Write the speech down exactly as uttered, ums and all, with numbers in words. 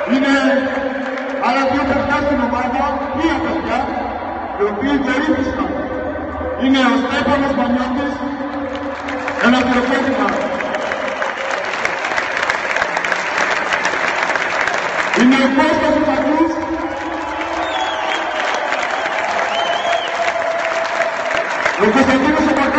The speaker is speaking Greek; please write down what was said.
Είναι άλλα δύο παιδιά στην ομάδα, μία παιδιά, οι οποίοι διερρήθησαν. Είναι ο Στέφανος Μανιώτης, ένα χειροκρότημα. Είναι ο Κώστας Ουφακούς, ο Κωνσταντίνος Οπακάς.